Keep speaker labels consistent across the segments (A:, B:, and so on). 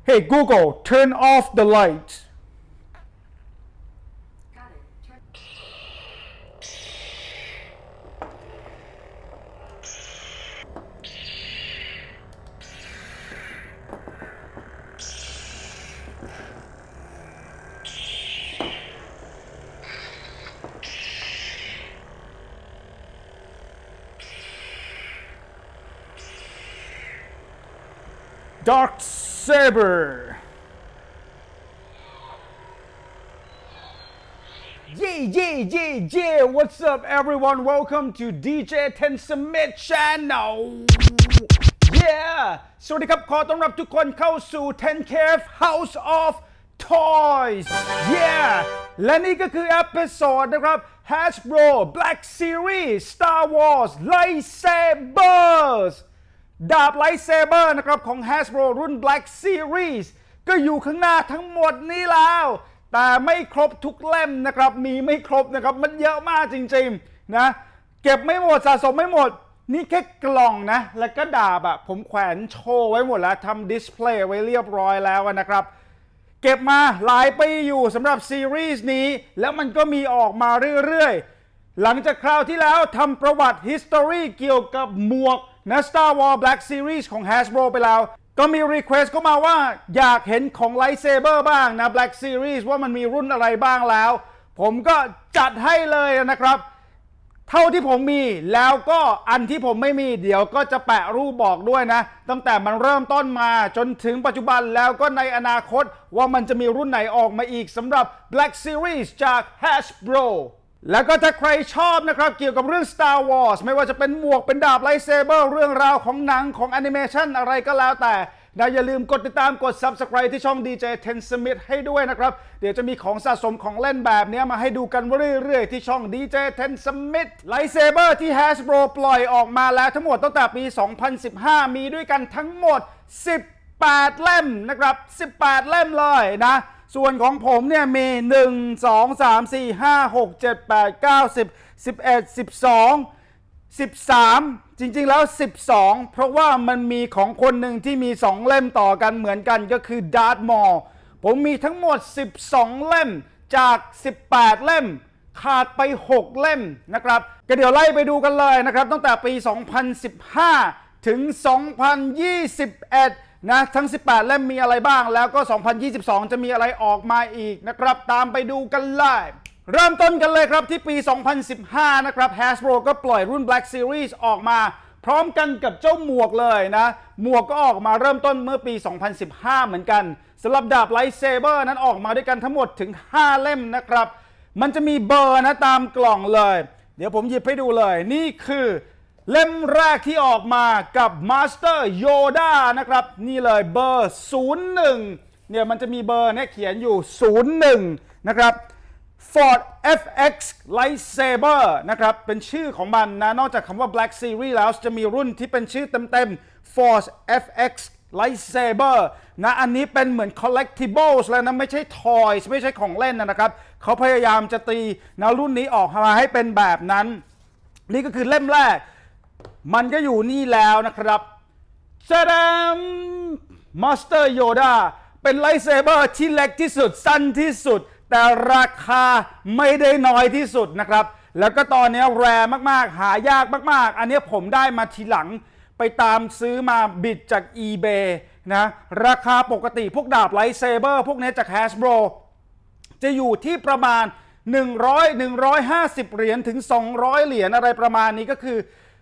A: Hey Google, turn off the light.
B: Got it.
A: Dark Saber. Yeah. What's up, everyone? Welcome to DJ Ten Summit Channel. Yeah. สวัสดีครับ ขอต้อนรับทุกคนเข้าสู่ 10Cave House of Toys. Yeah. และนี่ก็คือเอพิโซดนะครับ Hasbro Black Series Star Wars Lightsabers ดาบไลท์เซเบอร์นะครับของ Hasbro รุ่น Black Series ก็อยู่ข้างหน้าทั้งหมดนี้แล้วแต่ไม่ครบทุกเล่มนะครับมีไม่ครบนะครับมันเยอะมากจริงๆนะเก็บไม่หมดสะสมไม่หมดนี่แค่กล่องนะแล้วก็ดาบผมแขวนโชว์ไว้หมดแล้วทำดิสเพลย์ไว้เรียบร้อยแล้วนะครับเก็บมาหลายปีอยู่สำหรับซีรีส์นี้แล้วมันก็มีออกมาเรื่อยๆหลังจากคราวที่แล้วทำประวัติ history เกี่ยวกับหมวกนะ Star Wars Black Series ของ Hasbro ไปแล้วก็มี request เข้ามาว่าอยากเห็นของ Lightsaber บ้างนะ Black Series ว่ามันมีรุ่นอะไรบ้างแล้วผมก็จัดให้เลยนะครับเท่าที่ผมมีแล้วก็อันที่ผมไม่มีเดี๋ยวก็จะแปะรูปบอกด้วยนะตั้งแต่มันเริ่มต้นมาจนถึงปัจจุบันแล้วก็ในอนาคตว่ามันจะมีรุ่นไหนออกมาอีกสำหรับ Black Series จาก Hasbroแล้วก็ถ้าใครชอบนะครับเกี่ยวกับเรื่อง Star Wars ไม่ว่าจะเป็นหมวกเป็นดาบไลท์เซเบอร์เรื่องราวของหนังของแอนิเมชันอะไรก็แล้วแต่อย่าลืมกดติดตามกด Subscribe ที่ช่อง DJ Ten Summit ให้ด้วยนะครับเดี๋ยวจะมีของสะสมของเล่นแบบนี้มาให้ดูกันเรื่อยๆที่ช่อง DJ Ten Summit ไลท์เซเบอร์ที่ Hasbro ปล่อยออกมาแล้วทั้งหมดตั้งแต่ปี 2015 มีด้วยกันทั้งหมด18 เล่มนะครับ18 เล่มเลยนะส่วนของผมเนี่ยมี1 2 3 4 5 6 7 8 9 10 11 12 13จริงๆแล้ว12เพราะว่ามันมีของคนหนึ่งที่มี2เล่มต่อกันเหมือนกันก็คือ Darth Maul ผมมีทั้งหมด12เล่มจาก18เล่มขาดไป6เล่มนะครับก็เดี๋ยวไล่ไปดูกันเลยนะครับตั้งแต่ปี 2015 ถึง 2021นะทั้ง18เล่มมีอะไรบ้างแล้วก็ 2022 จะมีอะไรออกมาอีกนะครับตามไปดูกันเลยเริ่มต้นกันเลยครับที่ปี 2015 นะครับ Hasbro ก็ปล่อยรุ่น Black Series ออกมาพร้อมกันกับเจ้าหมวกเลยนะหมวกก็ออกมาเริ่มต้นเมื่อปี 2015 เหมือนกันสำหรับดาบไลท์เซเบอร์นั้นออกมาด้วยกันทั้งหมดถึง5เล่มนะครับมันจะมีเบอร์นะตามกล่องเลยเดี๋ยวผมหยิบให้ดูเลยนี่คือเล่มแรกที่ออกมากับ Master Yoda นะครับนี่เลยเบอร์ 01 เนี่ยมันจะมีเบอร์เนี่ยเขียนอยู่ 01 นะครับ Ford FX Lightsaber นะครับเป็นชื่อของมันนะนอกจากคำว่า Black Series แล้วจะมีรุ่นที่เป็นชื่อเต็มๆ Ford FX Lightsaber นะอันนี้เป็นเหมือน collectibles แล้วนะไม่ใช่ toys ไม่ใช่ของเล่นนะครับเขาพยายามจะตีนะรุ่นนี้ออกมาให้เป็นแบบนั้นนี่ก็คือเล่มแรกมันก็อยู่นี่แล้วนะครับซาดามมาสเตอร์โยดาเป็นไลท์เซเบอร์ที่เล็กที่สุดสั้นที่สุดแต่ราคาไม่ได้น้อยที่สุดนะครับแล้วก็ตอนนี้แรร์มากๆหายากมากๆอันนี้ผมได้มาทีหลังไปตามซื้อมาบิดจาก eBay นะราคาปกติพวกดาบไลท์เซเบอร์พวกนี้จาก Hasbro จะอยู่ที่ประมาณ100-150 เหรียญถึง200เหรียญอะไรประมาณนี้ก็คือ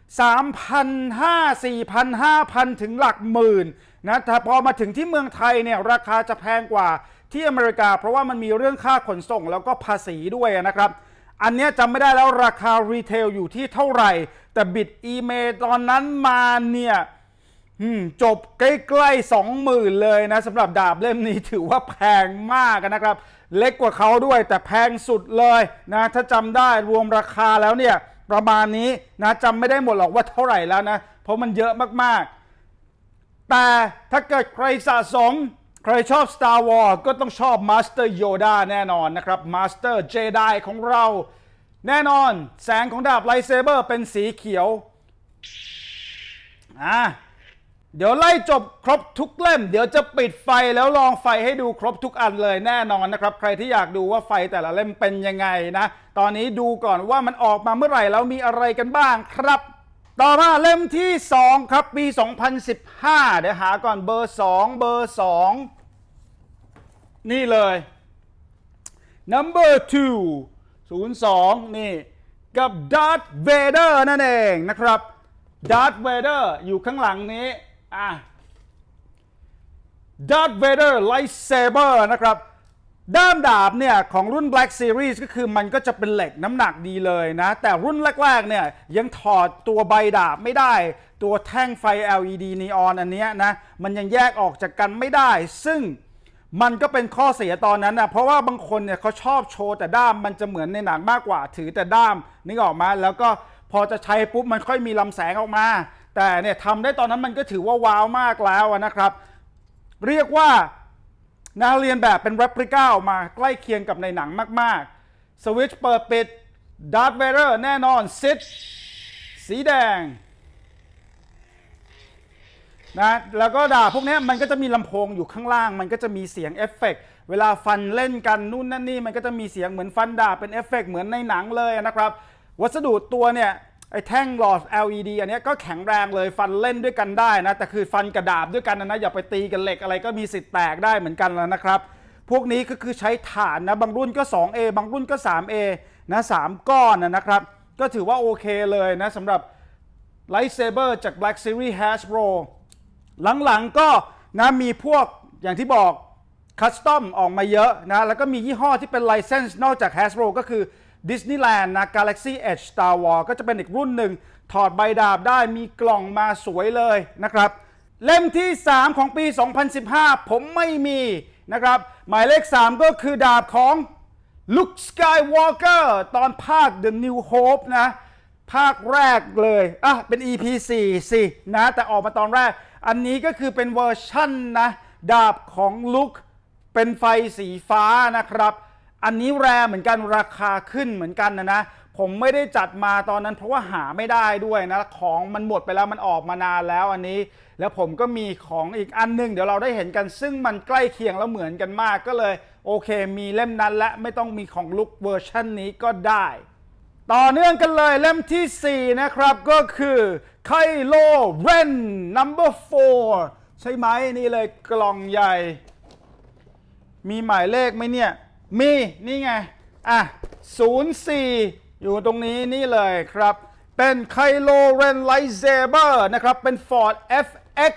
A: 3,500 4,000 5,000 ถึงหลักหมื่นนะแต่พอมาถึงที่เมืองไทยเนี่ยราคาจะแพงกว่าที่อเมริกาเพราะว่ามันมีเรื่องค่าขนส่งแล้วก็ภาษีด้วยนะครับอันนี้จำไม่ได้แล้วราคารีเทลอยู่ที่เท่าไหร่แต่บิดอีเมลตอนนั้นมาเนี่ยจบใกล้ๆ 20,000 เลยนะสำหรับดาบเล่มนี้ถือว่าแพงมากนะครับเล็กกว่าเขาด้วยแต่แพงสุดเลยนะถ้าจำได้รวมราคาแล้วเนี่ยประมาณนี้นะจำไม่ได้หมดหรอกว่าเท่าไหร่แล้วนะเพราะมันเยอะมากๆแต่ถ้าเกิดใครสะสมใครชอบ Star Wars ก็ต้องชอบ Master Yoda แน่นอนนะครับ Master Jedi ของเราแน่นอนแสงของดาบไลท์เซเบอร์เป็นสีเขียวเดี๋ยวไล่จบครบทุกเล่มเดี๋ยวจะปิดไฟแล้วลองไฟให้ดูครบทุกอันเลยแน่นอนนะครับใครที่อยากดูว่าไฟแต่ละเล่มเป็นยังไงนะตอนนี้ดูก่อนว่ามันออกมาเมื่อไหร่แล้วมีอะไรกันบ้างครับต่อมาเล่มที่2ครับปี2015เดี๋ยวหาก่อนเบอร์2นี่เลย number 2 02นี่กับ Darth Vader นั่นเองนะครับ Darth Vader อยู่ข้างหลังนี้Darth Vader Lightsaber นะครับด้ามดาบเนี่ยของรุ่น Black Series ก็คือมันก็จะเป็นเหล็กน้ำหนักดีเลยนะแต่รุ่นแรกๆเนี่ยยังถอดตัวใบดาบไม่ได้ตัวแท่งไฟ LED นีออนอันนี้นะมันยังแยกออกจากกันไม่ได้ซึ่งมันก็เป็นข้อเสียตอนนั้นนะเพราะว่าบางคนเนี่ยเขาชอบโชว์แต่ด้ามมันจะเหมือนในหนังมากกว่าถือแต่ด้ามนึกออกมาแล้วก็พอจะใช้ปุ๊บมันค่อยมีลำแสงออกมาแต่เนี่ยทำได้ตอนนั้นมันก็ถือว่าว้าวมากแล้วนะครับเรียกว่าเรียนแบบเป็น replica ออกมาใกล้เคียงกับในหนังมากๆสวิตช์เปิดปิด Darth Vader แน่นอนซิดสีแดงนะแล้วก็ดาบพวกนี้มันก็จะมีลำโพงอยู่ข้างล่างมันก็จะมีเสียงเอฟเฟกต์เวลาฟันเล่นกันนู่นนั่นนี่มันก็จะมีเสียงเหมือนฟันดาบเป็นเอฟเฟกต์เหมือนในหนังเลยนะครับวัสดุตัวเนี่ยไอ้แท่งหลอด LED อันนี้ก็แข็งแรงเลยฟันเล่นด้วยกันได้นะแต่คือฟันกระดาบด้วยกันนะอย่าไปตีกันเหล็กอะไรก็มีสิทธิ์แตกได้เหมือนกันแล้วนะครับพวกนี้ก็คือใช้ถ่านนะบางรุ่นก็ 2A บางรุ่นก็ 3A นะ3ก้อนนะครับก็ถือว่าโอเคเลยนะสำหรับ Lightsaber จาก Black Series Hasbro หลังๆก็นะมีพวกอย่างที่บอกคัสตอมออกมาเยอะนะแล้วก็มียี่ห้อที่เป็น License นอกจาก Hasbro ก็คือDisneyland นะ Galaxy Edge Star Wars ก็จะเป็นอีกรุ่นหนึ่งถอดใบดาบได้มีกล่องมาสวยเลยนะครับเล่มที่3ของปี2015ผมไม่มีนะครับหมายเลข3ก็คือดาบของ Luke Skywalker ตอนภาค The New Hope นะภาคแรกเลยเป็น EP 4สินะแต่ออกมาตอนแรกอันนี้ก็คือเป็นเวอร์ชั่นนะดาบของ Luke เป็นไฟสีฟ้านะครับอันนี้แรเหมือนกันราคาขึ้นเหมือนกันนะผมไม่ได้จัดมาตอนนั้นเพราะว่าหาไม่ได้ด้วยนะของมันหมดไปแล้วมันออกมานานแล้วอันนี้แล้วผมก็มีของอีกอันนึงเดี๋ยวเราได้เห็นกันซึ่งมันใกล้เคียงแล้วเหมือนกันมากก็เลยโอเคมีเล่มนั้นและไม่ต้องมีของลุคเวอร์ชันนี้ก็ได้ต่อเนื่องกันเลยเล่มที่4นะครับก็คือไคโลเรน number 4ใช่ไหมนี่เลยกล่องใหญ่มีหมายเลขไหมเนี่ยมีนี่ไง04อยู่ตรงนี้นี่เลยครับเป็นไคโลเรนไลท์เซเบอร์นะครับเป็น Ford FX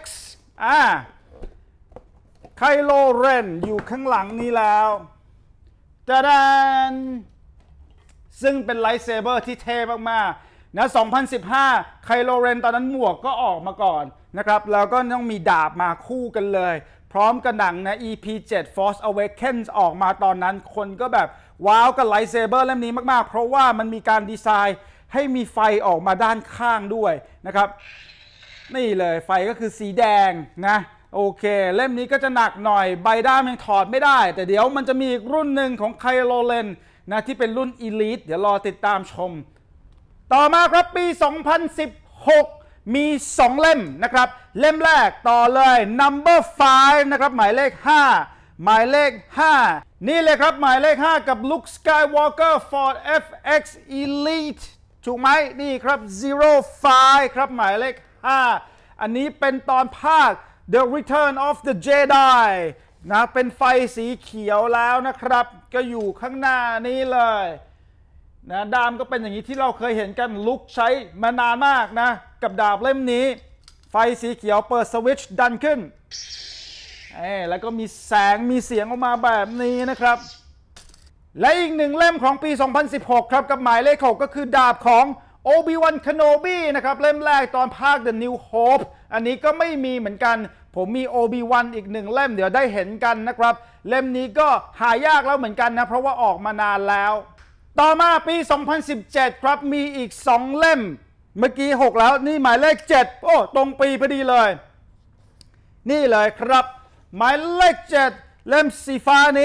A: ไคโลเรนอยู่ข้างหลังนี้แล้วจะดันซึ่งเป็นไลท์เซเบอร์ที่เท่มากๆนะ2015ไคโลเรนตอนนั้นหมวกก็ออกมาก่อนนะครับแล้วก็ต้องมีดาบมาคู่กันเลยพร้อมกับหนังนะ EP 7 Force Awakens ออกมาตอนนั้นคนก็แบบว้าวกับไลท์เซเบอร์เล่มนี้มากๆเพราะว่ามันมีการดีไซน์ให้มีไฟออกมาด้านข้างด้วยนะครับนี่เลยไฟก็คือสีแดงนะโอเคเล่มนี้ก็จะหนักหน่อยใบด้ามยังถอดไม่ได้แต่เดี๋ยวมันจะมีอีกรุ่นหนึ่งของไคโลเรนนะที่เป็นรุ่น Elite เดี๋ยวรอติดตามชมต่อมาครับปี2016มี2เล่มนะครับเล่มแรกต่อเลย number 5นะครับหมายเลข5หมายเลข5นี่เลยครับหมายเลข5กับ Luke Skywalker Ford FX Elite ถูกไหมนี่ครับ 05ครับหมายเลข5อันนี้เป็นตอนภาค The Return of the Jedi นะเป็นไฟสีเขียวแล้วนะครับก็อยู่ข้างหน้านี้เลยนะดามก็เป็นอย่างนี้ที่เราเคยเห็นกันลุกใช้มานานมากนะกับดาบเล่มนี้ไฟสีเขียวเปิดสวิตช์ดันขึ้นแล้วก็มีแสงมีเสียงออกมาแบบนี้นะครับและอีกหนึ่งเล่มของปี2016ครับกับหมายเลข6ก็คือดาบของ Obi-Wan Kenobi นะครับเล่มแรกตอนภาค The New Hope อันนี้ก็ไม่มีเหมือนกันผมมี Obi-Wan อีกหนึ่งเล่มเดี๋ยวได้เห็นกันนะครับเล่มนี้ก็หายากแล้วเหมือนกันนะเพราะว่าออกมานานแล้วต่อมาปี2017ครับมีอีก2เล่มเมื่อกี้6แล้วนี่หมายเลข7โอ้ตรงปีพอดีเลยนี่เลยครับหมายเลข7เล่มสีฟ้านี้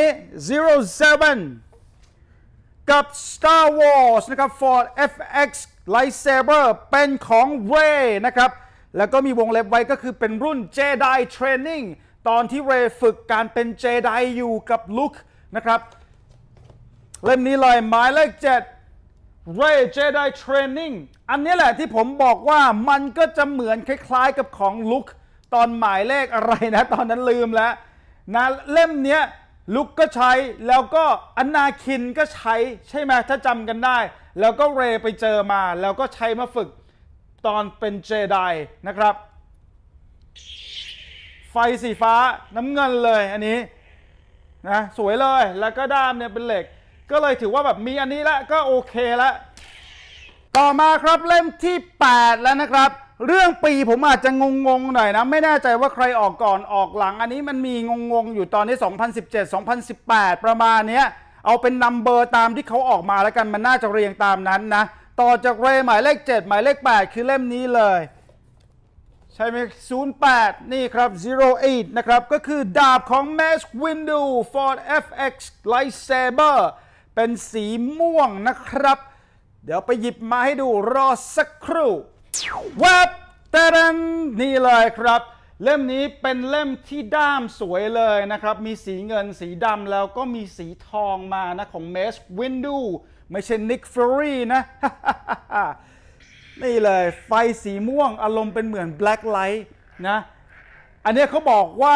A: 07กับ Star Wars นะครับ Ford FX Lightsaber เป็นของ Rey นะครับแล้วก็มีวงเล็บไว้ก็คือเป็นรุ่น Jedi Training ตอนที่เรย์ฝึกการเป็นเจไดอยู่กับลุคนะครับเล่มนี้เลยหมายเลข7 Rey Jedi Training อันนี้แหละที่ผมบอกว่ามันก็จะเหมือนคล้ายๆกับของลุคตอนหมายเลขอะไรนะตอนนั้นลืมแล้วนะเล่มนี้ลุคก็ใช้แล้วก็อนาคินก็ใช้ใช่ไหมถ้าจำกันได้แล้วก็เรย์ไปเจอมาแล้วก็ใช้มาฝึกตอนเป็นเจไดนะครับไฟสีฟ้าน้ำเงินเลยอันนี้นะสวยเลยแล้วก็ด้ามเนี่ยเป็นเหล็กก็เลยถือว่าแบบมีอันนี้แล้วก็โอเคแล้วต่อมาครับเล่มที่8แล้วนะครับเรื่องปีผมอาจจะงงๆหน่อยนะไม่แน่ใจว่าใครออกก่อนออกหลังอันนี้มันมีงงๆอยู่ตอนนี้2017 2018ประมาณนี้เอาเป็นนัมเบอร์ตามที่เขาออกมาแล้วกันมันน่าจะเรียงตามนั้นนะต่อจากเรย์หมายเลข7หมายเลข8คือเล่มนี้เลยใช่ไหม08นี่ครับ08นะครับก็คือดาบของ Mace Windu Ford FX Lightsaber เป็นสีม่วงนะครับเดี๋ยวไปหยิบมาให้ดูรอสักครู่วับเตรันนี่เลยครับเล่มนี้เป็นเล่มที่ด้ามสวยเลยนะครับมีสีเงินสีดำแล้วก็มีสีทองมานะของ Mace Windu ไม่ใช่ Nick Fury นะ นี่เลยไฟสีม่วงอารมณ์เป็นเหมือน Black Light นะอันนี้เขาบอกว่า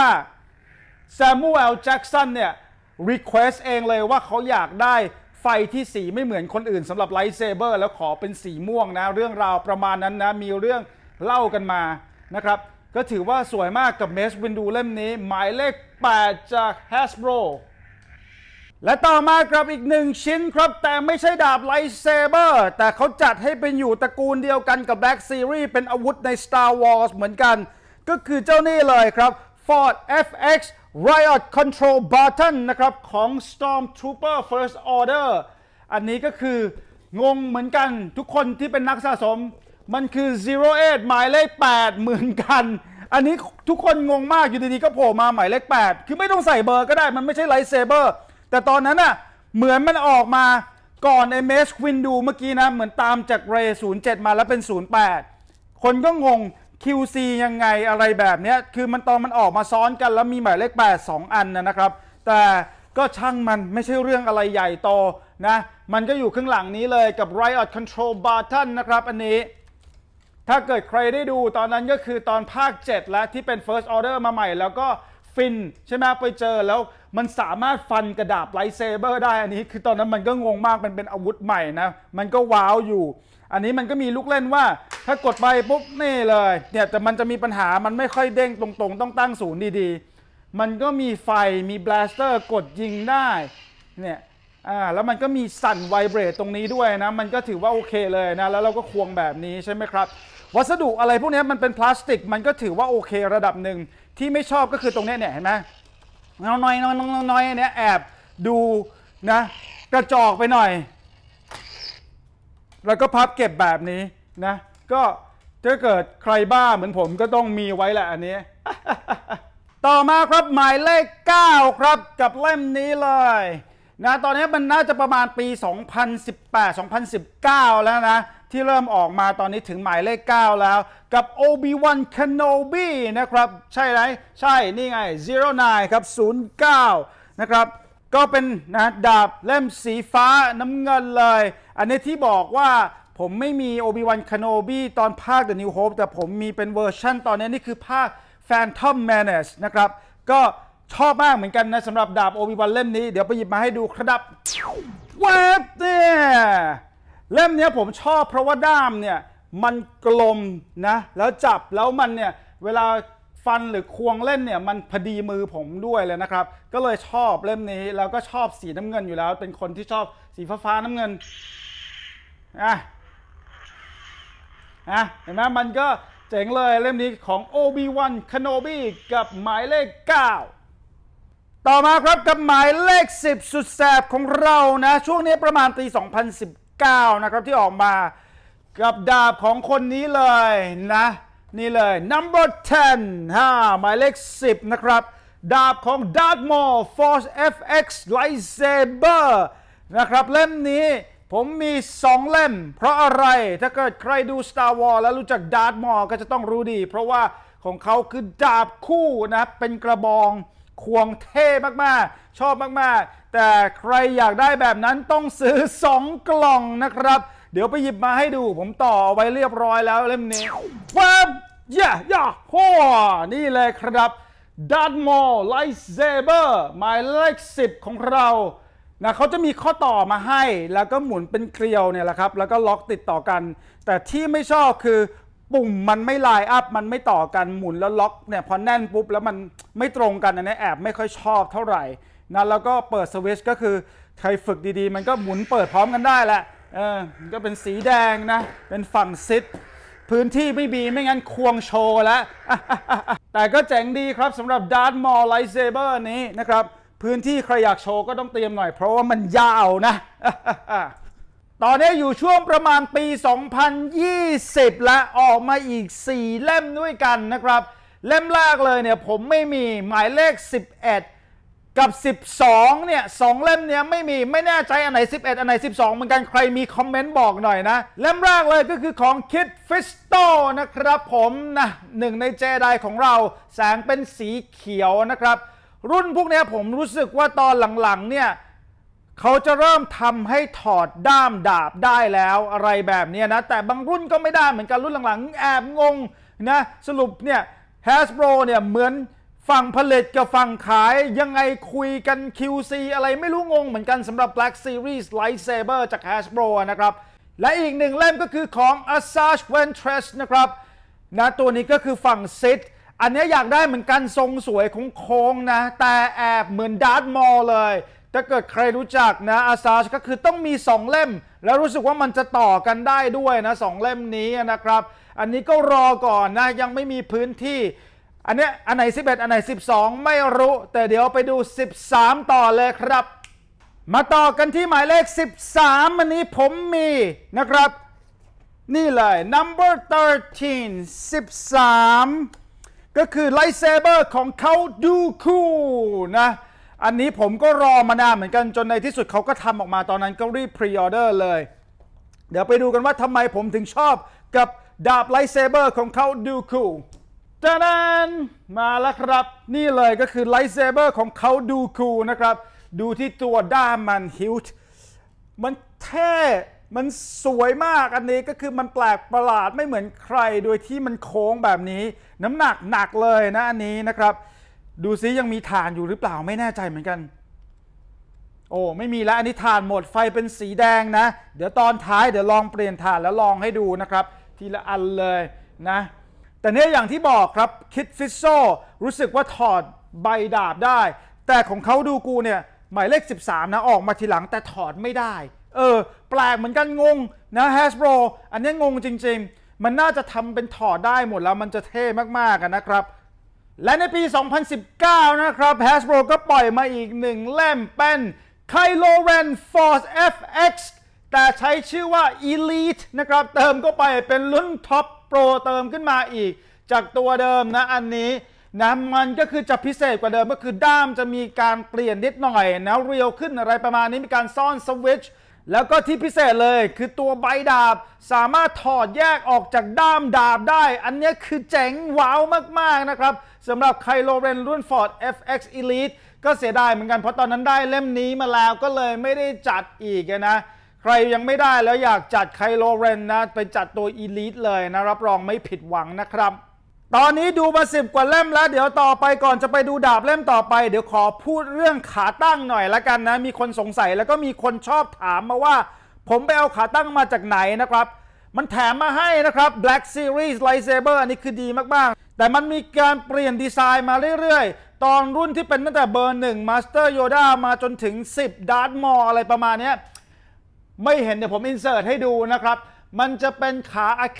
A: Samuel Jackson เนี่ย request เองเลยว่าเขาอยากได้ไฟที่สีไม่เหมือนคนอื่นสำหรับ Lightsaber แล้วขอเป็นสีม่วงนะเรื่องราวประมาณนั้นนะมีเรื่องเล่ากันมานะครับก็ถือว่าสวยมากกับ Mace Windu เล่มนี้หมายเลข8จาก Hasbro และต่อมาครับอีก1ชิ้นครับแต่ไม่ใช่ดาบ Lightsaber แต่เขาจัดให้เป็นอยู่ตระกูลเดียวกันกับ Black Series เป็นอาวุธใน Star Wars เหมือนกันก็คือเจ้านี่เลยครับ Ford FX Riot Control Button นะครับของ Stormtrooper First Order อันนี้ก็คืองงเหมือนกันทุกคนที่เป็นนักสะสมมันคือ08หมายเลข8เหมือนกันอันนี้ทุกคนงงมากอยู่ดีๆก็โผล่มาหมายเลข8คือไม่ต้องใส่เบอร์ก็ได้มันไม่ใช่ Lightsaber แต่ตอนนั้นน่ะเหมือนมันออกมาก่อนไอ้ Mace Windu เมื่อกี้นะเหมือนตามจากเรย์07มาแล้วเป็น08คนก็งง QC ยังไงอะไรแบบนี้คือมันตอนมันออกมาซ้อนกันแล้วมีหมายเลข8 2อันนะครับแต่ก็ช่างมันไม่ใช่เรื่องอะไรใหญ่โตนะมันก็อยู่ข้างหลังนี้เลยกับ Riot Control Button นะครับอันนี้ถ้าเกิดใครได้ดูตอนนั้นก็คือตอนภาค7แล้วที่เป็น First Order มาใหม่แล้วก็ฟินใช่ไหมไปเจอแล้วมันสามารถฟันกระดาบไลท์เซเบอร์ได้อันนี้คือตอนนั้นมันก็งงมากมันเป็นอาวุธใหม่นะมันก็ว้าวอยู่อันนี้มันก็มีลูกเล่นว่าถ้ากดไปปุ๊บนี่เลยเนี่ยแต่มันจะมีปัญหามันไม่ค่อยเด้งตรงๆต้องตั้งศูนย์ดีๆมันก็มีไฟมีบลาสเตอร์กดยิงได้เนี่ยแล้วมันก็มีสั่นไวเบรตตรงนี้ด้วยนะมันก็ถือว่าโอเคเลยนะแล้วเราก็ควงแบบนี้ใช่ไหมครับวัสดุอะไรพวกนี้มันเป็นพลาสติกมันก็ถือว่าโอเคระดับหนึ่งที่ไม่ชอบก็คือตรงนี้เนี่ยเห็นไหมน้อยเนี่ยแอบดูนะกระจอกไปหน่อยแล้วก็พับเก็บแบบนี้นะก็ถ้าเกิดใครบ้าเหมือนผมก็ต้องมีไว้แหละอันนี้ ต่อมาครับหมายเลข9ครับกับเล่มนี้เลยนะตอนนี้มันน่าจะประมาณปี2018-2019แล้วนะที่เริ่มออกมาตอนนี้ถึงหมายเลข9แล้วกับ Obi-Wan Kenobi นะครับใช่ไหมใช่นี่ไง09ครับ09นะครับก็เป็นนะดาบเล่มสีฟ้าน้ำเงินเลยอันนี้ที่บอกว่าผมไม่มี Obi-Wan Kenobi ตอนภาค The New Hope แต่ผมมีเป็นเวอร์ชันตอนนี้นี่คือภาค Phantom Menace นะครับก็ชอบมากเหมือนกันนะสำหรับดาบ Obi-Wan เล่มนี้เดี๋ยวไปหยิบมาให้ดูครับเว็บเนี่ยเล่มนี้ผมชอบเพราะว่าด้ามเนี่ยมันกลมนะแล้วจับแล้วมันเนี่ยเวลาฟันหรือควงเล่นเนี่ยมันพอดีมือผมด้วยเลยนะครับก็เลยชอบเล่มนี้แล้วก็ชอบสีน้ำเงินอยู่แล้วเป็นคนที่ชอบสีฟ้าน้ำเงินเห็นไหมมันก็เจ๋งเลยเล่มนี้ของ Obi-Wan Kenobi กับหมายเลข9ต่อมาครับกับหมายเลข10สุดแสบของเรานะช่วงนี้ประมาณปี2019นะครับที่ออกมากับดาบของคนนี้เลยนะนี่เลย number 10หมายเลข10นะครับดาบของ Darth Maul Force FX Lightsaber นะครับเล่มนี้ผมมี2เล่มเพราะอะไรถ้าเกิดใครดู Star Wars แล้วรู้จักดาร์ธมอลก็จะต้องรู้ดีเพราะว่าของเขาคือดาบคู่นะเป็นกระบองควงเท่มากๆชอบมากๆแต่ใครอยากได้แบบนั้นต้องซื้อ2กล่องนะครับเดี๋ยวไปหยิบมาให้ดูผมต่อเอาไว้เรียบร้อยแล้วเล่มนี้ว้าวย่าโหนี่เลยครับดัตมอลไลท์เซเบอร์หมายเลข10ของเรานะเขาจะมีข้อต่อมาให้แล้วก็หมุนเป็นเกลียวเนี่ยแหละครับแล้วก็ล็อกติดต่อกันแต่ที่ไม่ชอบคือปุ่มมันไม่ไลน์อัพมันไม่ต่อกันหมุนแล้วล็อกเนี่ยพอแน่นปุ๊บแล้วมันไม่ตรงกันอันนี้แอบไม่ค่อยชอบเท่าไหร่นะแล้วก็เปิดสวิตช์ก็คือใครฝึกดีๆมันก็หมุนเปิดพร้อมกันได้แหละก็เป็นสีแดงนะเป็นฝั่งซิดพื้นที่ไม่มีไม่งั้นควงโชว์แล้ว แต่ก็เจ๋งดีครับสำหรับดาร์ธมอลไลท์เซเบอร์นี้นะครับพื้นที่ใครอยากโชว์ก็ต้องเตรียมหน่อยเพราะว่ามันยาวนะ ตอนนี้อยู่ช่วงประมาณปี 2020 และออกมาอีก4เล่มด้วยกันนะครับเล่มแรกเลยเนี่ยผมไม่มีหมายเลข11กับ12เนี่ย2เล่มเนี้ยไม่แน่ใจอันไหน11อันไหน12เหมือนกันใครมีคอมเมนต์บอกหน่อยนะเล่มแรกเลยก็คือของ Kit Fisto นะครับผมนะหนึ่งในเจไดของเราแสงเป็นสีเขียวนะครับรุ่นพวกนี้ผมรู้สึกว่าตอนหลังๆเนี่ยเขาจะเริ่มทำให้ถอดด้ามดาบได้แล้วอะไรแบบนี้นะแต่บางรุ่นก็ไม่ได้เหมือนกันรุ่นหลังๆแอบงงนะสรุปเนี่ย Hasbro เนี่ยเหมือนฝั่งผลิตกับฝั่งขายยังไงคุยกัน QC อะไรไม่รู้งงเหมือนกันสำหรับ Black Series Lightsaber จาก Hasbro นะครับและอีกหนึ่งเล่มก็คือของ Asajj Ventress นะครับนะตัวนี้ก็คือฝั่งซิดอันนี้อยากได้เหมือนกันทรงสวยโค้งๆนะแต่แอบเหมือนดาร์ธมอลเลยถ้าเกิดใครรู้จักนะอาซาชก็คือต้องมี2เล่มแล้วรู้สึกว่ามันจะต่อกันได้ด้วยนะ2เล่มนี้นะครับอันนี้ก็รอก่อนนะยังไม่มีพื้นที่อันนี้อันไหน11อันไหน12ไม่รู้แต่เดี๋ยวไปดู13ต่อเลยครับมาต่อกันที่หมายเลข13อันนี้ผมมีนะครับนี่เลย number 13ก็คือไลท์เซเบอร์ของเขาดูคูนะอันนี้ผมก็รอมานานเหมือนกันจนในที่สุดเขาก็ทำออกมาตอนนั้นก็รีบพรีออเดอร์เลยเดี๋ยวไปดูกันว่าทำไมผมถึงชอบกับดาบไลท์เซเบอร์ของเขาดูคูจานันมาแล้วครับนี่เลยก็คือไลท์เซเบอร์ของเขาดูคูนะครับดูที่ตัวด้ามมันฮิวต์มันเท่มันสวยมากอันนี้ก็คือมันแปลกประหลาดไม่เหมือนใครโดยที่มันโค้งแบบนี้น้ำหนักเลยนะอันนี้นะครับดูซิยังมีถ่านอยู่หรือเปล่าไม่แน่ใจเหมือนกันโอ้ไม่มีแล้วอันนี้ถ่านหมดไฟเป็นสีแดงนะเดี๋ยวตอนท้ายเดี๋ยวลองเปลี่ยนถ่านแล้วลองให้ดูนะครับทีละอันเลยนะแต่เนี่ยอย่างที่บอกครับคิดฟิสโซรู้สึกว่าถอดใบดาบได้แต่ของเขาดูกูเนี่ยหมายเลข13นะออกมาทีหลังแต่ถอดไม่ได้แปลกเหมือนกันงงนะ Hasbro อันนี้งงจริงๆมันน่าจะทำเป็นถอดได้หมดแล้วมันจะเท่มากๆนะครับและในปี 2019 นะครับ Hasbro ก็ปล่อยมาอีกหนึ่งเล่มเป็น Kylo Ren Force FX แต่ใช้ชื่อว่า Elite นะครับเติมเข้าไปเป็นรุ่นท็อปโปรเติมขึ้นมาอีกจากตัวเดิมนะอันนี้นะมันก็คือจะพิเศษกว่าเดิมก็คือด้ามจะมีการเปลี่ยนนิดหน่อยนะเรียวขึ้นอะไรประมาณนี้มีการซ่อนสวิตช์แล้วก็ที่พิเศษเลยคือตัวใบดาบสามารถถอดแยกออกจากด้ามดาบได้อันนี้คือเจ๋งว้าวมากๆนะครับสำหรับไคโลเรนรุ่น Ford FX Elite ก็เสียดายเหมือนกันเพราะตอนนั้นได้เล่มนี้มาแล้วก็เลยไม่ได้จัดอีกนะใครยังไม่ได้แล้วอยากจัดไคโลเรนนะไปจัดตัว Elite เลยนะรับรองไม่ผิดหวังนะครับตอนนี้ดูมา10 กว่าเล่มแล้วเดี๋ยวต่อไปก่อนจะไปดูดาบเล่มต่อไปเดี๋ยวขอพูดเรื่องขาตั้งหน่อยละกันนะมีคนสงสัยแล้วก็มีคนชอบถามมาว่าผมไปเอาขาตั้งมาจากไหนนะครับมันแถมมาให้นะครับ Black Series Lightsaber อันนี้คือดีมากๆแต่มันมีการเปลี่ยนดีไซน์มาเรื่อยๆตอนรุ่นที่เป็นตั้งแต่เบอร์1 Master Yoda มาจนถึง10 Darth Maul อะไรประมาณนี้ไม่เห็นเดี๋ยวผมอินเสิร์ตให้ดูนะครับมันจะเป็นขาอะคริลิก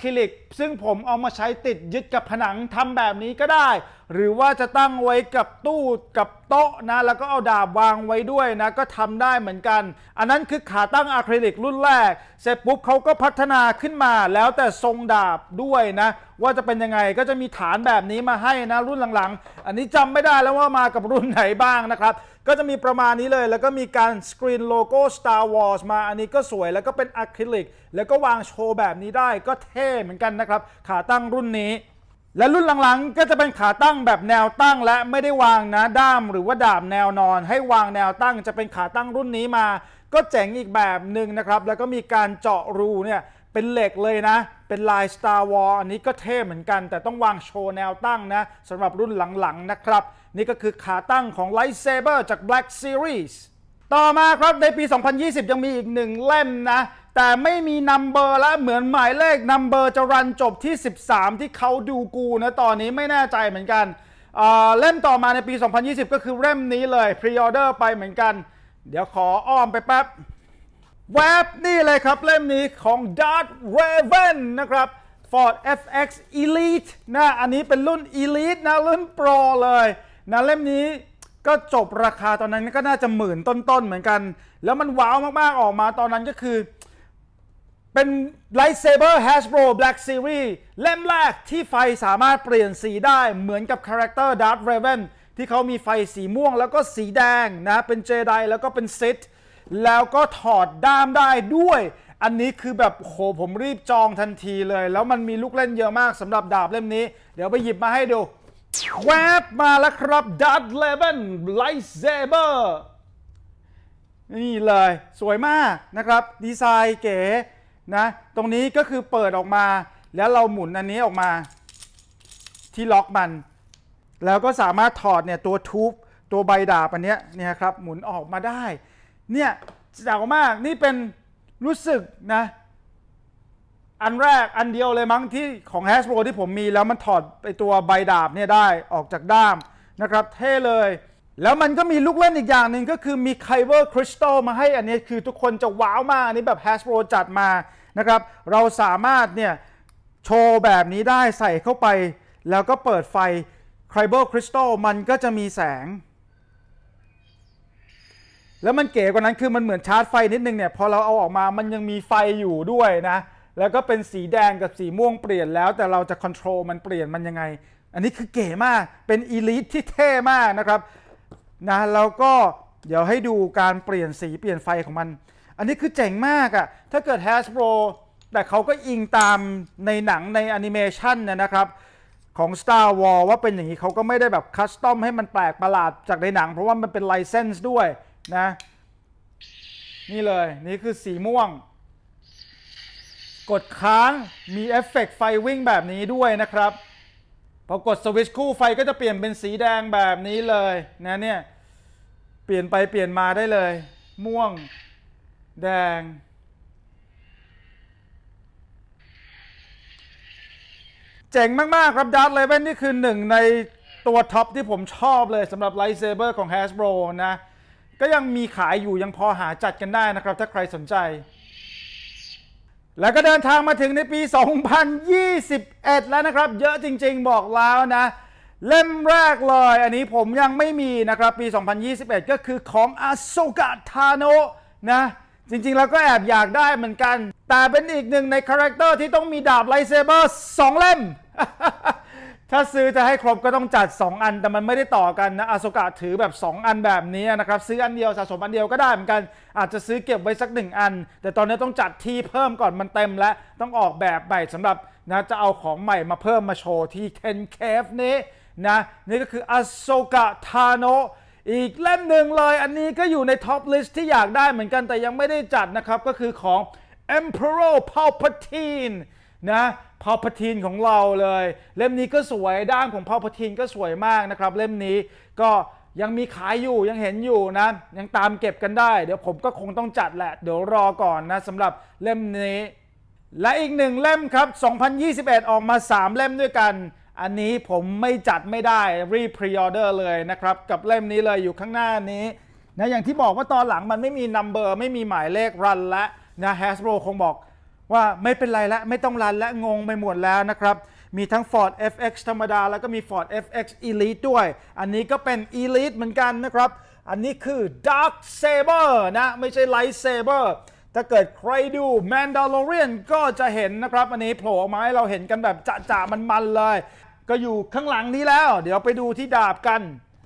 A: ซึ่งผมเอามาใช้ติดยึดกับผนังทำแบบนี้ก็ได้หรือว่าจะตั้งไว้กับตู้กับโต๊ะนะแล้วก็เอาดาบวางไว้ด้วยนะก็ทำได้เหมือนกันอันนั้นคือขาตั้งอะคริลิกรุ่นแรกเสร็จปุ๊บเขาก็พัฒนาขึ้นมาแล้วแต่ทรงดาบด้วยนะว่าจะเป็นยังไงก็จะมีฐานแบบนี้มาให้นะรุ่นหลังๆอันนี้จำไม่ได้แล้วว่ามากับรุ่นไหนบ้างนะครับก็จะมีประมาณนี้เลยแล้วก็มีการสกรีนโลโก้ Star Wars มาอันนี้ก็สวยแล้วก็เป็นอะคริลิกแล้วก็วางโชว์แบบนี้ได้ก็เท่เหมือนกันนะครับขาตั้งรุ่นนี้และรุ่นหลังๆก็จะเป็นขาตั้งแบบแนวตั้งและไม่ได้วางนะด้ามหรือว่าดาบแนวนอนให้วางแนวตั้งจะเป็นขาตั้งรุ่นนี้มาก็เจ๋งอีกแบบหนึ่งนะครับแล้วก็มีการเจาะรูเนี่ยเป็นเหล็กเลยนะเป็นลาย Star Wars อันนี้ก็เท่เหมือนกันแต่ต้องวางโชว์แนวตั้งนะสำหรับรุ่นหลังๆนะครับนี่ก็คือขาตั้งของ Lightsaber จาก Black Series ต่อมาครับในปี 2020 ยังมีอีกหนึ่งเล่มนะแต่ไม่มีนัมเบอร์และเหมือนหมายเลขนัมเบอร์จะรันจบที่13ที่เขาดูกูนะตอนนี้ไม่แน่ใจเหมือนกันเล่มต่อมาในปี 2020 ก็คือเล่มนี้เลยพรีออเดอร์ไปเหมือนกันเดี๋ยวขออ้อมไปแป๊บแวบนี่เลยครับเล่มนี้ของ Darth Revan นะครับ Ford FX Elite นะอันนี้เป็นรุ่น Elite นะรุ่น Pro เลยนะเล่มนี้ก็จบราคาตอนนั้นก็น่าจะหมื่นต้นๆเหมือนกันแล้วมันว้าวมากๆออกมาตอนนั้นก็คือเป็น Lightsaber Hasbro Black Series เล่มแรกที่ไฟสามารถเปลี่ยนสีได้เหมือนกับคาแรคเตอร์ Darth Revan ที่เขามีไฟสีม่วงแล้วก็สีแดงนะเป็นเจไดแล้วก็เป็นซิธแล้วก็ถอดด้ามได้ด้วยอันนี้คือแบบโหผมรีบจองทันทีเลยแล้วมันมีลูกเล่นเยอะมากสำหรับดาบเล่มนี้เดี๋ยวไปหยิบมาให้ดูแวบมาแล้วครับ Darth Revan Lightsaber นี่เลยสวยมากนะครับดีไซน์เก๋นะตรงนี้ก็คือเปิดออกมาแล้วเราหมุนอันนี้ออกมาที่ล็อกมันแล้วก็สามารถถอดเนี่ยตัวทูบตัวใบดาบอันนี้เนี่ยครับหมุนออกมาได้เนี่ยเจ๋งมากนี่เป็นรู้สึกนะอันแรกอันเดียวเลยมั้งที่ของ Hasbro ที่ผมมีแล้วมันถอดไปตัวใบดาบเนี่ยได้ออกจากด้ามนะครับเท่เลยแล้วมันก็มีลูกเล่นอีกอย่างหนึ่งก็คือมี Kyber Crystal มาให้อันนี้คือทุกคนจะว้าวมากอันนี้แบบ Hasbro จัดมานะครับเราสามารถเนี่ยโชว์แบบนี้ได้ใส่เข้าไปแล้วก็เปิดไฟ Kyber Crystal มันก็จะมีแสงแล้วมันเก๋กว่านั้นคือมันเหมือนชาร์จไฟนิดนึงเนี่ยพอเราเอาออกมามันยังมีไฟอยู่ด้วยนะแล้วก็เป็นสีแดงกับสีม่วงเปลี่ยนแล้วแต่เราจะคอนโทรลมันเปลี่ยนมันยังไงอันนี้คือเก๋มากเป็นอีลิทที่เท่มากนะครับนะแล้วก็เดี๋ยวให้ดูการเปลี่ยนสีเปลี่ยนไฟของมันอันนี้คือเจ๋งมากอะถ้าเกิด Hasbro แต่เขาก็อิงตามในหนังในแอนิเมชันนะครับของ Star Wars ว่าเป็นอย่างนี้เขาก็ไม่ได้แบบคัสตอมให้มันแปลกประหลาดจากในหนังเพราะว่ามันเป็นไลเซนส์ด้วยนะนี่เลยนี่คือสีม่วงกดค้างมีเอฟเฟกต์ไฟวิ่งแบบนี้ด้วยนะครับพอกดสวิตช์คู่ไฟก็จะเปลี่ยนเป็นสีแดงแบบนี้เลยนะเนี่ยเปลี่ยนไปเปลี่ยนมาได้เลยม่วงแดงเจ๋งมากๆครับ Darth Revan นี่คือหนึ่งในตัวท็อปที่ผมชอบเลยสำหรับ Lightsaber ของ Hasbro นะก็ยังมีขายอยู่ยังพอหาจัดกันได้นะครับถ้าใครสนใจแล้วก็เดินทางมาถึงในปี 2021 แล้วนะครับเยอะจริงๆบอกแล้วนะเล่มแรกเลยอันนี้ผมยังไม่มีนะครับปี 2021 ก็คือของ Ahsoka Tano นะจริงๆแล้วก็แอบอยากได้เหมือนกันแต่เป็นอีกหนึ่งในคาแรคเตอร์ที่ต้องมีดาบไลท์เซเบอร์2เล่ม ถ้าซื้อจะให้ครบก็ต้องจัด2อันแต่มันไม่ได้ต่อกันนะอาโซกะถือแบบ2อันแบบนี้นะครับซื้ออันเดียวสะสมอันเดียวก็ได้เหมือนกันอาจจะซื้อเก็บไว้สัก1อันแต่ตอนนี้ต้องจัดที่เพิ่มก่อนมันเต็มแล้วต้องออกแบบใหม่สำหรับนะจะเอาของใหม่มาเพิ่มมาโชว์ที่ 10 Cave นี้นะนี่ก็คืออาโซกะทาโนะอีกเล่มหนึ่งเลยอันนี้ก็อยู่ในท็อปลิสต์ที่อยากได้เหมือนกันแต่ยังไม่ได้จัดนะครับก็คือของ Emperor Palpatine นะ Palpatine ของเราเลยเล่มนี้ก็สวยด้านของ Palpatine ก็สวยมากนะครับเล่มนี้ก็ยังมีขายอยู่ยังเห็นอยู่นะยังตามเก็บกันได้เดี๋ยวผมก็คงต้องจัดแหละเดี๋ยวรอก่อนนะสำหรับเล่มนี้และอีกหนึ่งเล่มครับ2021ออกมา3เล่มด้วยกันอันนี้ผมไม่จัดไม่ได้รีบพรีออเดอร์เลยนะครับกับเล่มนี้เลยอยู่ข้างหน้านี้นะอย่างที่บอกว่าตอนหลังมันไม่มีนัมเบอร์ไม่มีหมายเลขรันและนะ Hasbro คงบอกว่าไม่เป็นไรละไม่ต้องรันและงงไปหมดแล้วนะครับมีทั้ง Ford FX ธรรมดาแล้วก็มี Ford FX Elite ด้วยอันนี้ก็เป็น Elite เหมือนกันนะครับอันนี้คือ Dark Saber นะไม่ใช่ Light Saber ถ้าเกิดใครดู Mandalorian ก็จะเห็นนะครับอันนี้โผล่มาให้เราเห็นกันแบบจะๆมันๆเลยก็อยู่ข้างหลังนี้แล้วเดี๋ยวไปดูที่ดาบกัน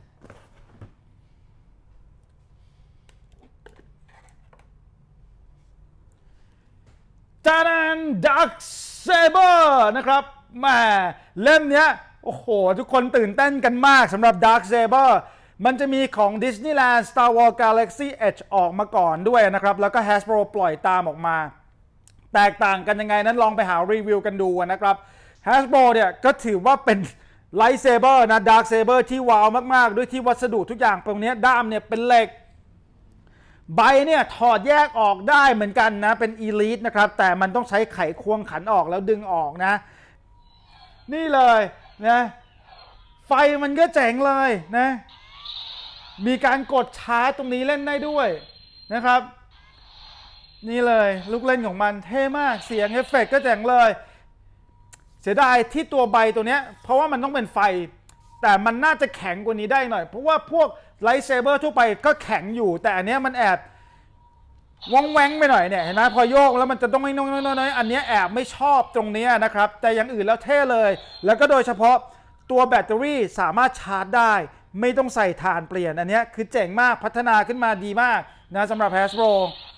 A: จานัน Dark Saber นะครับแหมเล่มเนี้ยโอ้โหทุกคนตื่นเต้นกันมากสำหรับ Dark Saber มันจะมีของ Disneyland Star Wars Galaxy Edge ออกมาก่อนด้วยนะครับแล้วก็ Hasbro ปล่อยตามออกมาแตกต่างกันยังไงนั้นลองไปหารีวิวกันดูนะครับ Hasbro เนี่ยก็ถือว่าเป็น Light Saber นะ Dark Saber ที่ว้าวมากๆด้วยที่วัสดุทุกอย่างตรงนี้ด้ามเนี่ยเป็นเหล็กใบเนี่ยถอดแยกออกได้เหมือนกันนะเป็น Elite นะครับแต่มันต้องใช้ไขควงขันออกแล้วดึงออกนะนี่เลยนะไฟมันก็เจ๋งเลยนะมีการกดชาร์จตรงนี้เล่นได้ด้วยนะครับนี่เลยลูกเล่นของมันเท่มากเสียงเอฟเฟกต์ก็เจ๋งเลยเสียดายที่ตัวใบตัวเนี้ยเพราะว่ามันต้องเป็นไฟแต่มันน่าจะแข็งกว่านี้ได้หน่อยเพราะว่าพวกไลท์เซเบอร์ทั่วไปก็แข็งอยู่แต่อันเนี้ยมันแอบว่องแวงไปหน่อยเนี่ยเห็นไหมพอโยกแล้วมันจะต้องไม่น้อยอันนี้แอบไม่ชอบตรงนี้นะครับแต่อย่างอื่นแล้วเท่เลยแล้วก็โดยเฉพาะตัวแบตเตอรี่สามารถชาร์จได้ไม่ต้องใส่ถ่านเปลี่ยนอันนี้คือเจ๋งมากพัฒนาขึ้นมาดีมากนะสำหรับ Hasbro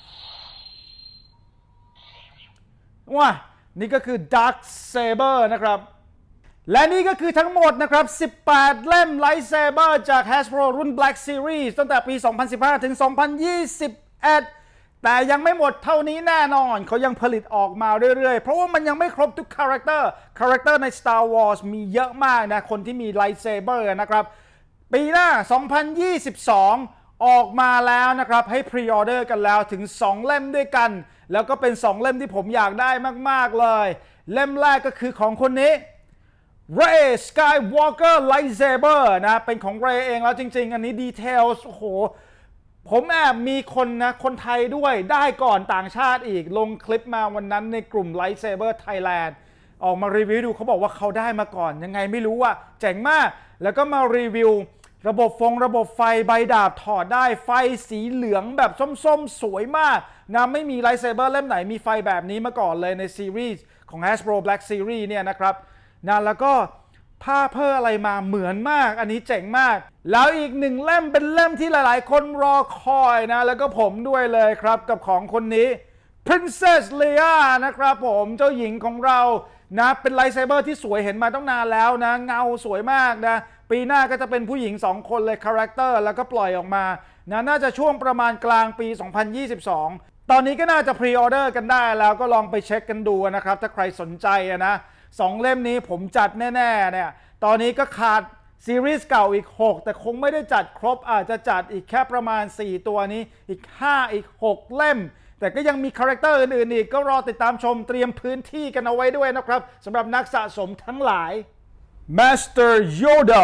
A: ว้านี่ก็คือ Dark Saber นะครับและนี่ก็คือทั้งหมดนะครับ18เล่ม Lightsaber จาก Hasbro รุ่น Black Series ตั้งแต่ปี 2015 ถึง 2021 แต่ยังไม่หมดเท่านี้แน่นอนเขายังผลิตออกมาเรื่อยๆเพราะว่ามันยังไม่ครบทุกคาแรคเตอร์ใน Star Wars มีเยอะมากนะคนที่มี Lightsaber นะครับปีหน้า 2022 ออกมาแล้วนะครับให้พรีออเดอร์กันแล้วถึง2เล่มด้วยกันแล้วก็เป็น2เล่มที่ผมอยากได้มากๆเลยเล่มแรกก็คือของคนนี้ Rey Skywalker Lightsaber นะเป็นของ Rey เองแล้วจริงๆอันนี้ดีเทลโอ้โหผมแอบมีคนไทยด้วยได้ก่อนต่างชาติอีกลงคลิปมาวันนั้นในกลุ่ม Lightsaber Thailand ออกมารีวิวดูเขาบอกว่าเขาได้มาก่อนยังไงไม่รู้อ่ะเจ๋งมากแล้วก็มารีวิวระบบไฟใบดาบถอดได้ไฟสีเหลืองแบบส้มๆสวยมากนะไม่มี Lightsaber เล่มไหนมีไฟแบบนี้มาก่อนเลยในซีรีส์ของ Hasbro Black Series เนี่ยนะครับนะแล้วก็ผ้าเพิ่มอะไรมาเหมือนมากอันนี้เจ๋งมากแล้วอีกหนึ่งเล่มเป็นเล่มที่หลายๆคนรอคอยนะแล้วก็ผมด้วยเลยครับกับของคนนี้ Princess Leia นะครับผมเจ้าหญิงของเรานะเป็นไลท์เซเบอร์ที่สวยเห็นมาตั้งนานแล้วนะเงาสวยมากนะปีหน้าก็จะเป็นผู้หญิง2คนเลยคาแรคเตอร์แล้วก็ปล่อยออกมานะน่าจะช่วงประมาณกลางปี 2022 ตอนนี้ก็น่าจะพรีออเดอร์กันได้แล้วก็ลองไปเช็คกันดูนะครับถ้าใครสนใจนะ2เล่มนี้ผมจัดแน่ๆเนี่ยตอนนี้ก็ขาดซีรีส์เก่าอีก6แต่คงไม่ได้จัดครบอาจจะจัดอีกแค่ประมาณ4ตัวนี้อีก5อีก6เล่มแต่ก็ยังมีคาแรคเตอร์อื่นๆอีกก็รอติดตามชมเตรียมพื้นที่กันเอาไว้ด้วยนะครับสำหรับนักสะสมทั้งหลาย Master Yoda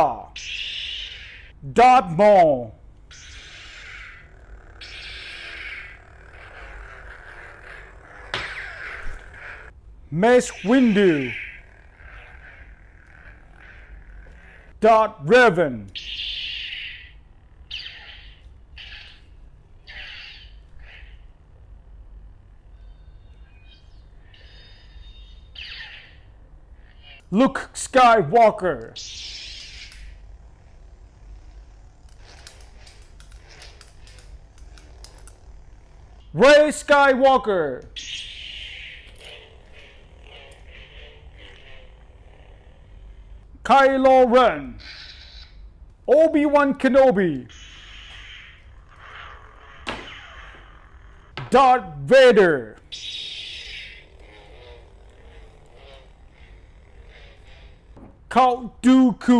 A: Darth Maul Mace Windu Darth Revan Luke Skywalker Rey Skywalker Kylo Ren Obi-Wan Kenobi Darth Vader Count Dooku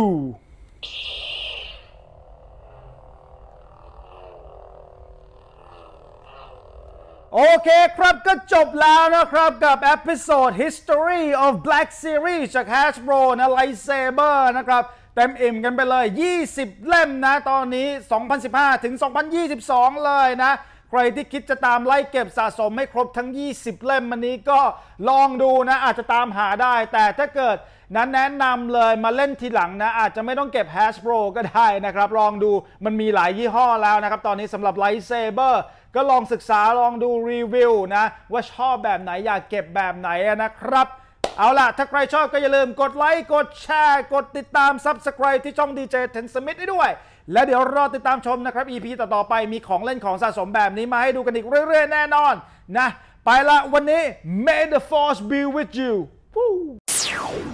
A: โอเคครับก็จบแล้วนะครับกับเอพิโซด History of Black Series จาก Hasbro นะ Lightsaber นะครับเต็มอิ่มกันไปเลย20เล่มนะตอนนี้2015ถึง2022เลยนะใครที่คิดจะตามไล่เก็บสะสมไม่ครบทั้ง20เล่มมันนี้ก็ลองดูนะอาจจะตามหาได้แต่ถ้าเกิดนั้นแนะนำเลยมาเล่นทีหลังนะอาจจะไม่ต้องเก็บ Hasbro ก็ได้นะครับลองดูมันมีหลายยี่ห้อแล้วนะครับตอนนี้สำหรับ Lightsaber ก็ลองศึกษาลองดูรีวิวนะว่าชอบแบบไหนอยากเก็บแบบไหนนะครับเอาล่ะถ้าใครชอบก็อย่าลืมกดไลค์กดแชร์กดติดตาม Subscribe ที่ช่อง DJ Ten Smith ได้ด้วยและเดี๋ยวรอติดตามชมนะครับ EP ต่อๆไปมีของเล่นของสะสมแบบนี้มาให้ดูกันอีกเรื่อยๆแน่นอนนะไปละวันนี้ May the Force be with you